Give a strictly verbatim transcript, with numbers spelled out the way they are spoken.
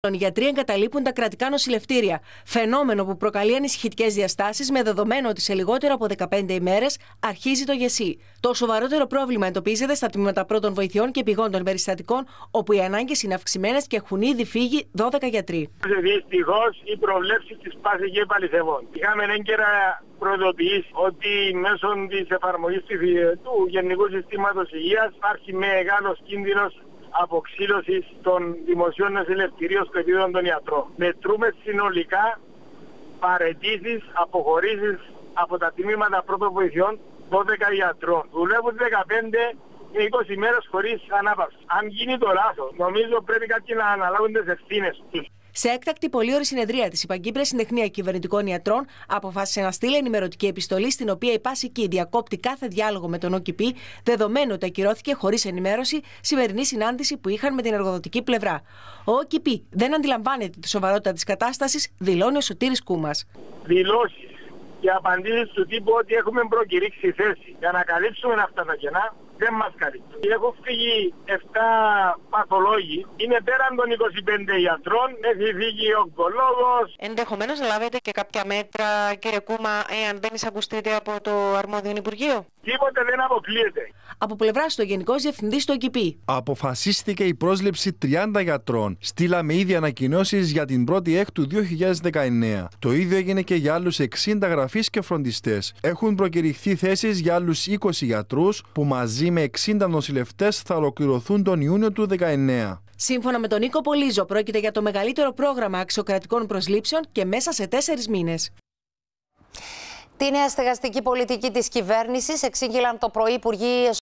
Οι γιατροί εγκαταλείπουν τα κρατικά νοσηλευτήρια. Φαινόμενο που προκαλεί ανησυχητικές διαστάσεις, με δεδομένο ότι σε λιγότερο από δεκαπέντε ημέρες αρχίζει το ΓΕΣΥ. Το σοβαρότερο πρόβλημα εντοπίζεται στα τμήματα πρώτων βοηθειών και πηγών των περιστατικών, όπου οι ανάγκες είναι αυξημένες και έχουν ήδη φύγει δώδεκα γιατροί. Δυστυχώς, οι προβλέψεις της πάση και επαληθεύουν. Είχαμε έγκαιρα προειδοποιήσει ότι μέσω της εφαρμογής του Γενικού Συστήματος Υγείας υπάρχει μεγάλος κίνδυνος αποξήλωσης των δημοσίων νοσηλευτηρίων στο επίπεδο των ιατρών. Μετρούμε συνολικά παραιτήσεις, αποχωρήσεις από τα τμήματα πρώτων βοηθειών δώδεκα ιατρών. Δουλεύουν δεκαπέντε με είκοσι μέρες χωρίς ανάπαυση. Αν γίνει το λάθος, νομίζω πρέπει κάποιοι να αναλάβουν τις ευθύνες τους. Σε έκτακτη πολύωρη συνεδρία της Υπαγκύπριας Συντεχνία Κυβερνητικών Ιατρών, αποφάσισε να στείλει ενημερωτική επιστολή, στην οποία η ΠΑΣ-ΙΚΙ διακόπτει κάθε διάλογο με τον ΟΚΙΠΗ, δεδομένου ότι ακυρώθηκε χωρίς ενημέρωση σημερινή συνάντηση που είχαν με την εργοδοτική πλευρά. Ο ΟΚΙΠΗ δεν αντιλαμβάνεται τη σοβαρότητα της κατάστασης, δηλώνει ο Σωτήρης Κούμας. Δηλώσεις και απαντήσεις του τύπου ότι έχουμε προκηρύξει θέση για να καλύψουμε αυτά τα κενά δεν μας καλύπτουν. Έχουν φύγει επτά παθολόγοι, είναι πέραν των είκοσι πέντε ιατρών, έχει φύγει ο ογκολόγος. Ενδεχομένως να λάβετε και κάποια μέτρα, κύριε Κούμα, εάν δεν εισακουστείτε από το αρμόδιο Υπουργείο. Τίποτε δεν αποκλείεται. Από πλευράς του Γενικός Διευθυντής του ΟΚΙΠΗ. Αποφασίστηκε η πρόσληψη τριάντα γιατρών. Στείλαμε ήδη ανακοινώσεις για την πρώτη έκτου δύο χιλιάδες δεκαεννέα. Το ίδιο έγινε και για άλλους εξήντα γραφείς και φροντιστές. Έχουν προκηρυχθεί θέσεις για άλλους είκοσι γιατρούς, που μαζί με εξήντα νοσηλευτές θα ολοκληρωθούν τον Ιούνιο του δύο χιλιάδες δεκαεννέα. Σύμφωνα με τον Νίκο Πολύζο, πρόκειται για το μεγαλύτερο πρόγραμμα αξιοκρατικών προσλήψεων και μέσα σε τέσσερις μήνες. Τη νέα στεγαστική πολιτική της κυβέρνησης εξήγηλαν το πρωί Υπουργοί